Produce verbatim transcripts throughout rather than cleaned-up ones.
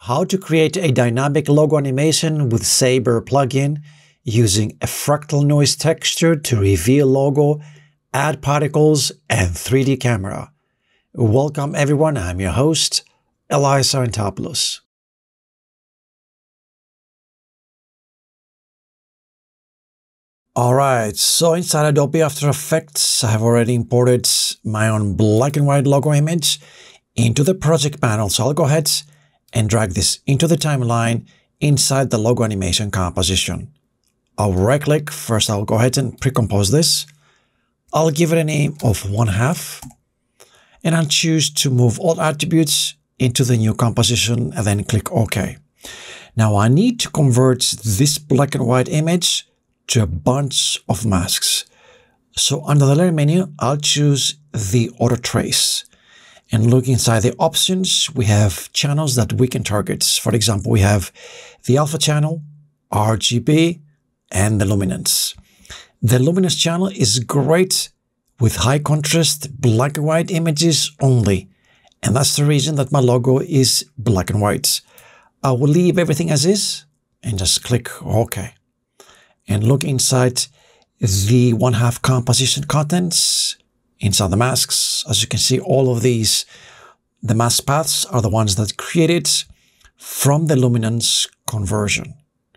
How to create a dynamic logo animation with Saber plugin using a fractal noise texture to reveal logo, add particles, and three D camera. Welcome everyone, I'm your host, Elias Sarantopoulos. Alright, so inside Adobe After Effects, I have already imported my own black and white logo image into the project panel. So I'll go ahead and drag this into the timeline inside the logo animation composition. I'll right click. First, I'll go ahead and pre-compose this. I'll give it a name of one half, and I'll choose to move all attributes into the new composition and then click OK. Now I need to convert this black and white image to a bunch of masks. So under the layer menu, I'll choose the auto trace. And look inside the options, we have channels that we can target. For example, we have the alpha channel, R G B, and the luminance. The luminance channel is great with high contrast black and white images only. And that's the reason that my logo is black and white. I will leave everything as is and just click OK. And look inside the one half composition contents, inside the masks. As you can see, all of these, the mask paths are the ones that created from the luminance conversion.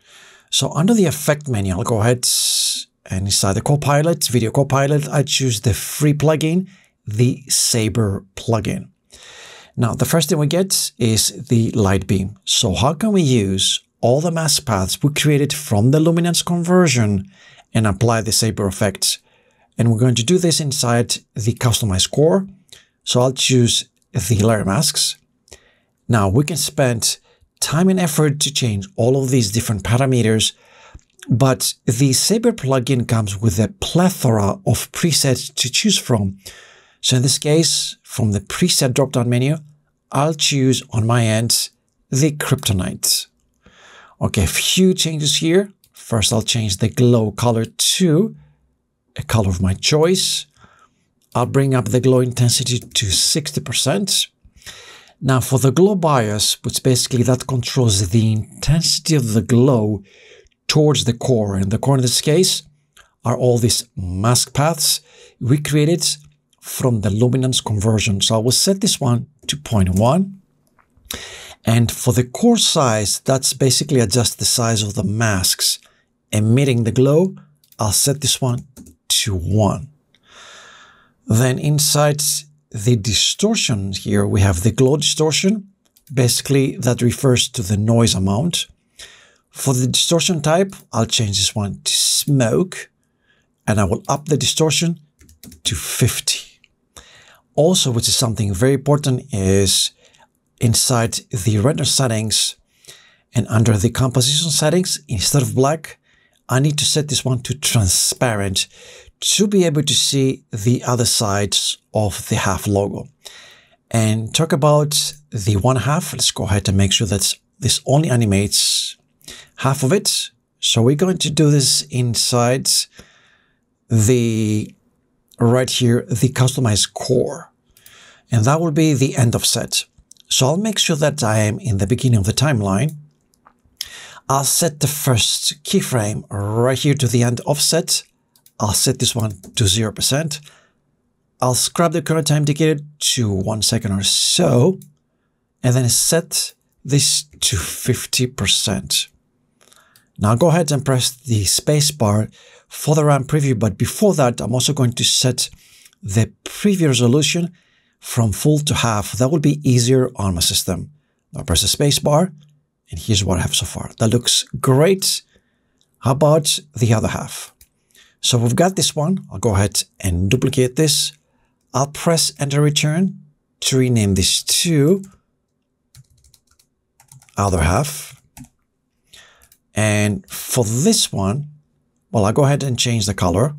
So under the effect menu, I'll go ahead and inside the Copilot, Video Copilot, I choose the free plugin, the Saber plugin. Now, the first thing we get is the light beam. So how can we use all the mask paths we created from the luminance conversion and apply the Saber effect? And we're going to do this inside the Customize core. So I'll choose the layer masks. Now we can spend time and effort to change all of these different parameters, but the Saber plugin comes with a plethora of presets to choose from. So in this case, from the preset drop-down menu, I'll choose on my end the Kryptonite. Okay, a few changes here. First, I'll change the glow color to a color of my choice. I'll bring up the glow intensity to sixty percent. Now for the glow bias, which basically that controls the intensity of the glow towards the core. And the core in this case are all these mask paths we created from the luminance conversion. So I will set this one to zero point one. And for the core size, that's basically adjust the size of the masks emitting the glow. I'll set this one to one. Then inside the distortion here, we have the glow distortion. Basically, that refers to the noise amount. For the distortion type, I'll change this one to smoke, and I will up the distortion to fifty. Also, which is something very important, is inside the render settings and under the composition settings, instead of black, I need to set this one to transparent to be able to see the other sides of the half logo. And talk about the one half, let's go ahead and make sure that this only animates half of it. So we're going to do this inside the, right here, the Customize core. And that will be the end offset. So I'll make sure that I am in the beginning of the timeline. I'll set the first keyframe right here to the end offset. I'll set this one to zero percent. I'll scrub the current time indicator to one second or so, and then set this to fifty percent. Now go ahead and press the space bar for the RAM preview, but before that, I'm also going to set the preview resolution from full to half. That will be easier on my system. I'll press the space bar, and here's what I have so far. That looks great. How about the other half? So we've got this one. I'll go ahead and duplicate this. I'll press Enter Return to rename this to other half. And for this one, well, I'll go ahead and change the color.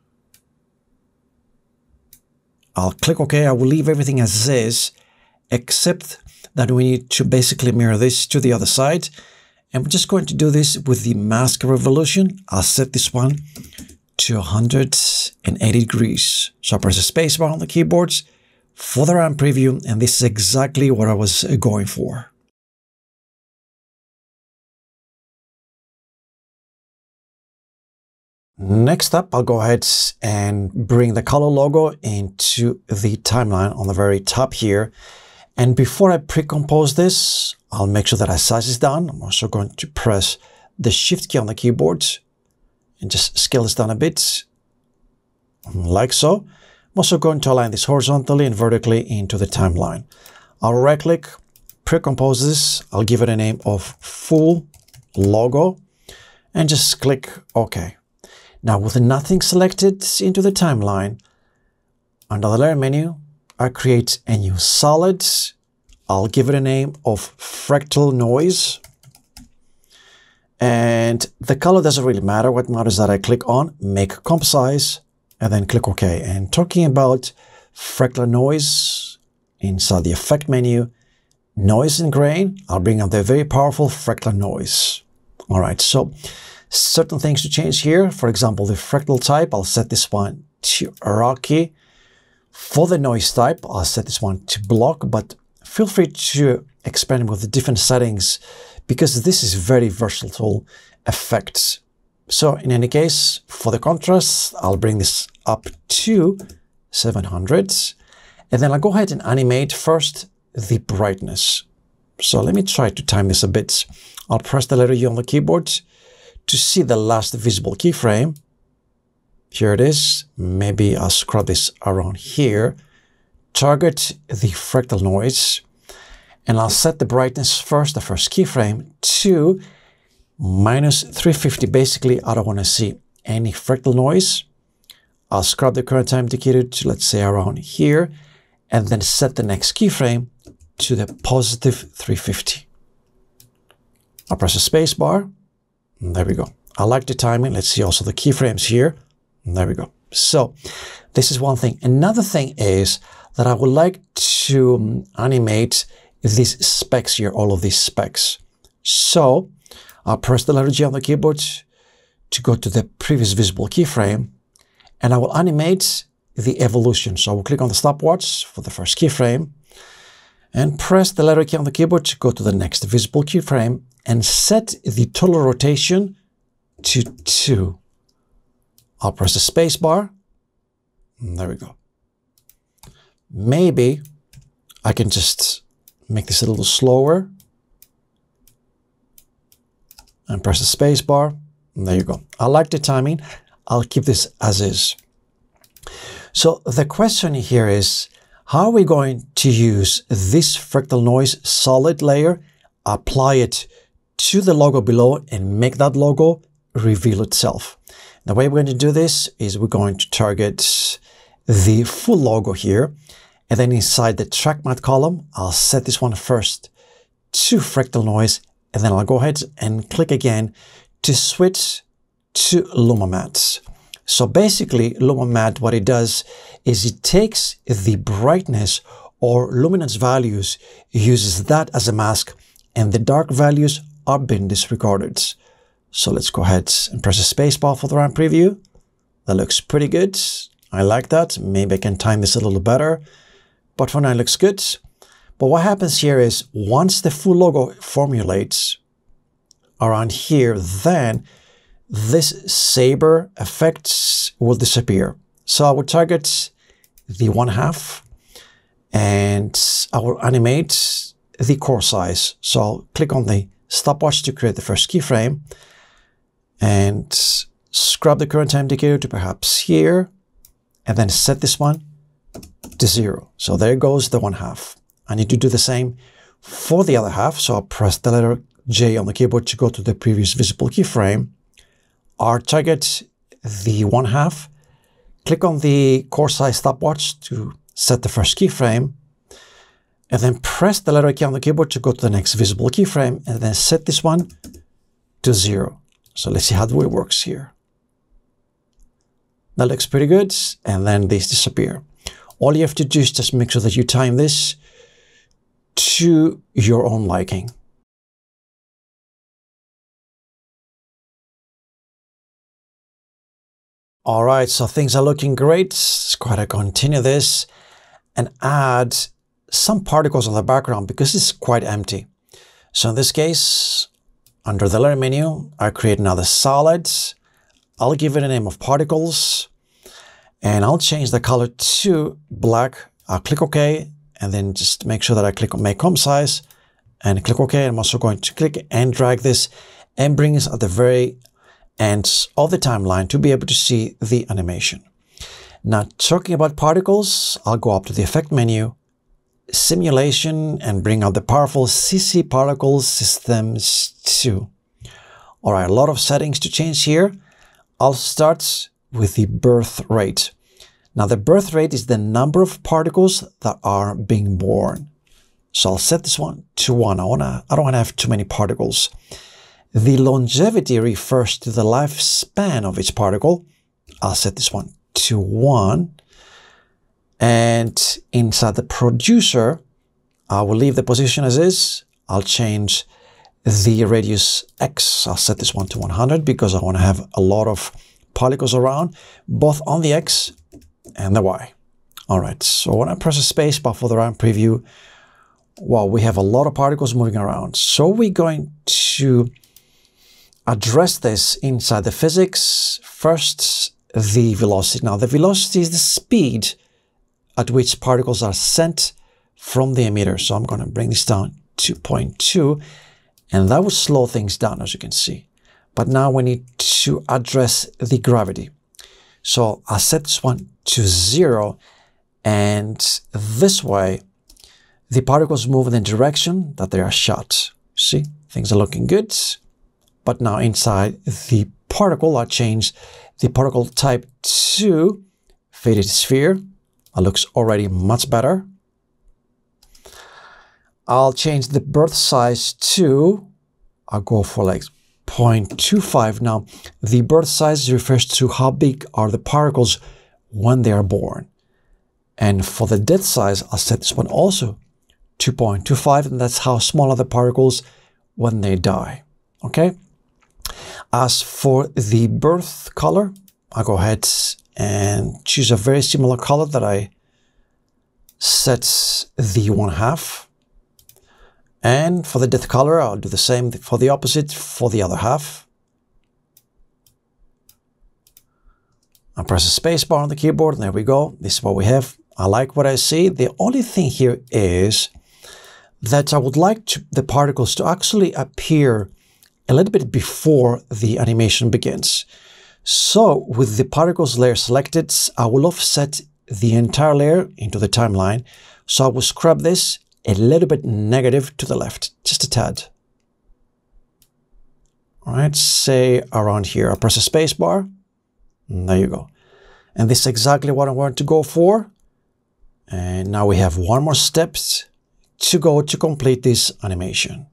I'll click OK. I will leave everything as is, except that we need to basically mirror this to the other side. And we're just going to do this with the mask revolution. I'll set this one to one hundred eighty degrees. So I press the space bar on the keyboards for the RAM preview, and this is exactly what I was going for. Next up, I'll go ahead and bring the color logo into the timeline on the very top here. And before I pre-compose this, I'll make sure that our size is down. I'm also going to press the Shift key on the keyboard and just scale this down a bit, like so. I'm also going to align this horizontally and vertically into the timeline. I'll right-click, pre-compose this. I'll give it a name of Full Logo and just click OK. Now, with nothing selected into the timeline, under the layer menu, I create a new solid. I'll give it a name of Fractal Noise. And the color doesn't really matter. What matters is that I click on Make Comp Size and then click OK. And talking about Fractal Noise, inside the Effect menu, Noise and Grain, I'll bring up the very powerful Fractal Noise. All right, so certain things to change here. For example, the fractal type, I'll set this one to rocky. For the noise type, I'll set this one to block, but feel free to experiment with the different settings because this is very versatile effects. So in any case, for the contrast, I'll bring this up to seven hundred. And then I'll go ahead and animate first the brightness. So let me try to time this a bit. I'll press the letter U on the keyboard to see the last visible keyframe. Here it is. Maybe I'll scrub this around here. Target the fractal noise. And I'll set the brightness first, the first keyframe, to minus three fifty. Basically, I don't want to see any fractal noise. I'll scrub the current time indicator to, let's say, around here. And then set the next keyframe to the positive three fifty. I'll press the space bar. And there we go. I like the timing. Let's see also the keyframes here. And there we go. So this is one thing. Another thing is that I would like to animate these specs here, all of these specs. So I'll press the letter G on the keyboard to go to the previous visible keyframe, and I will animate the evolution. So I will click on the stopwatch for the first keyframe and press the letter key on the keyboard to go to the next visible keyframe and set the total rotation to two. I'll press the space bar. And there we go. Maybe I can just make this a little slower and press the space bar. And there you go. I like the timing. I'll keep this as is. So the question here is, how are we going to use this fractal noise solid layer, apply it to the logo below and make that logo reveal itself? The way we're going to do this is we're going to target the full logo here, and then inside the track matte column, I'll set this one first to fractal noise, and then I'll go ahead and click again to switch to Luma Matte. So basically, Luma Matte, what it does is it takes the brightness or luminance values, uses that as a mask, and the dark values are being disregarded. So let's go ahead and press the space bar for the round preview. That looks pretty good. I like that. Maybe I can time this a little better, but for now it looks good. But what happens here is once the full logo formulates around here, then this Saber effects will disappear. So I will target the one half and I will animate the core size. So I'll click on the stopwatch to create the first keyframe and scrub the current time indicator to perhaps here, and then set this one to zero. So there goes the one half. I need to do the same for the other half. So I'll press the letter J on the keyboard to go to the previous visible keyframe. I'll target the one half, click on the core size stopwatch to set the first keyframe, and then press the letter key on the keyboard to go to the next visible keyframe, and then set this one to zero. So let's see how the way it works here. That looks pretty good, and then these disappear. All you have to do is just make sure that you time this to your own liking. All right, so things are looking great. Let's go ahead and continue this and add some particles on the background because it's quite empty. So in this case, under the layer menu, I create another solid. I'll give it a name of particles, and I'll change the color to black. I'll click OK, and then just make sure that I click on Make Home Size, and click OK. I'm also going to click and drag this and bring this at the very end of the timeline to be able to see the animation. Now, talking about particles, I'll go up to the Effect menu, Simulation, and bring out the powerful C C Particle Systems two. All right, a lot of settings to change here. I'll start with the birth rate. Now, the birth rate is the number of particles that are being born. So I'll set this one to one. I wanna, I don't want to have too many particles. The longevity refers to the lifespan of each particle. I'll set this one to one. And inside the producer, I will leave the position as is. I'll change the radius X. I'll set this one to one hundred because I want to have a lot of particles around, both on the X and the Y. All right, so when I press a space bar for the round preview, well, we have a lot of particles moving around. So we're going to address this inside the physics. First, the velocity. Now, the velocity is the speed at which particles are sent from the emitter. So I'm going to bring this down to zero point two, and that will slow things down, as you can see. But now we need to address the gravity. So I'll set this one to zero, and this way, the particles move in the direction that they are shot. See, things are looking good. But now inside the particle, I change the particle type to faded sphere. That looks already much better. I'll change the birth size to, I'll go for like zero point two five. Now, the birth size refers to how big are the particles when they are born. And for the death size, I'll set this one also to zero point two five, and that's how small are the particles when they die. Okay. As for the birth color, I'll go ahead and choose a very similar color that I set the one half. And for the death color, I'll do the same for the opposite for the other half. I'll press a space bar on the keyboard, and there we go. This is what we have. I like what I see. The only thing here is that I would like to, the particles to actually appear a little bit before the animation begins. So with the particles layer selected, I will offset the entire layer into the timeline. So I will scrub this a little bit negative to the left, just a tad. All right, say around here. I press a space bar. And there you go. And this is exactly what I want to go for. And now we have one more step to go to complete this animation.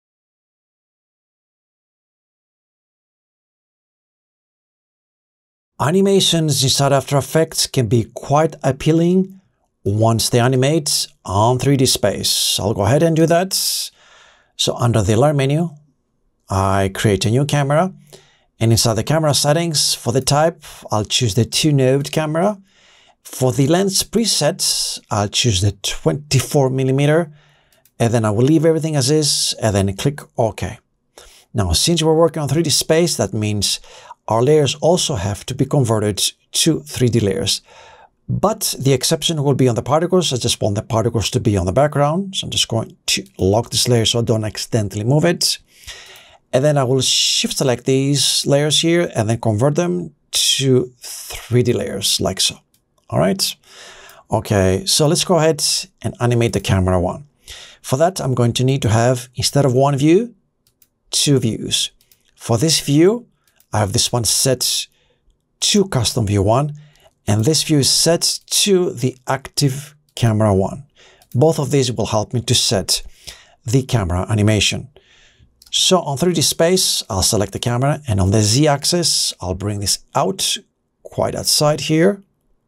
Animations inside After Effects can be quite appealing once they animate on three D space. I'll go ahead and do that. So under the Layer menu, I create a new camera, and inside the camera settings for the type, I'll choose the two node camera. For the lens presets, I'll choose the twenty-four millimeter, and then I will leave everything as is, and then click OK. Now, since we're working on three D space, that means our layers also have to be converted to three D layers. But the exception will be on the particles. I just want the particles to be on the background. So I'm just going to lock this layer so I don't accidentally move it. And then I will shift select these layers here and then convert them to three D layers like so. All right. Okay, so let's go ahead and animate the camera one. For that, I'm going to need to have, instead of one view, two views. For this view, I have this one set to custom view one, and this view is set to the active camera one. Both of these will help me to set the camera animation. So on three D space, I'll select the camera, and on the Z axis, I'll bring this out quite outside here.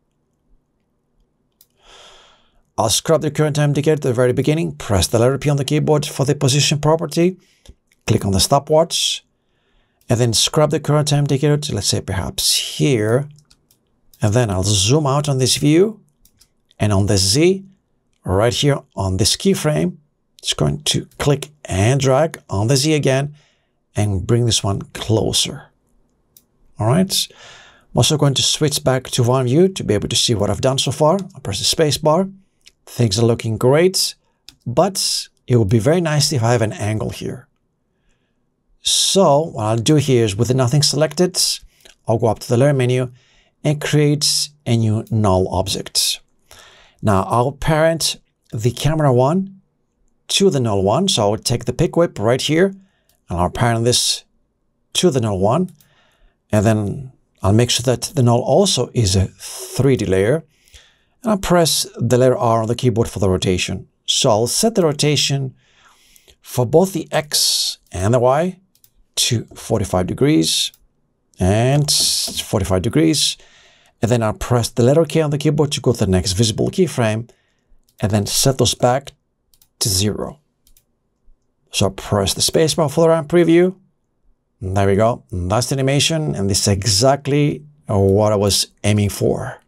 I'll scrub the current time indicator at the very beginning, press the letter P on the keyboard for the position property, click on the stopwatch, and then scrub the current time indicator to, let's say, perhaps here. And then I'll zoom out on this view, and on the Z, right here on this keyframe, it's going to click and drag on the Z again and bring this one closer. All right. I'm also going to switch back to one view to be able to see what I've done so far. I'll press the space bar. Things are looking great, but it would be very nice if I have an angle here. So what I'll do here is with nothing selected, I'll go up to the layer menu and create a new null object. Now I'll parent the camera one to the null one. So I'll take the pick whip right here and I'll parent this to the null one. And then I'll make sure that the null also is a three D layer. And I'll press the letter R on the keyboard for the rotation. So I'll set the rotation for both the X and the Y to forty-five degrees and forty-five degrees. And then I'll press the letter K on the keyboard to go to the next visible keyframe and then set those back to zero. So I'll press the spacebar for the ramp preview. And there we go. That's the animation, and this is exactly what I was aiming for.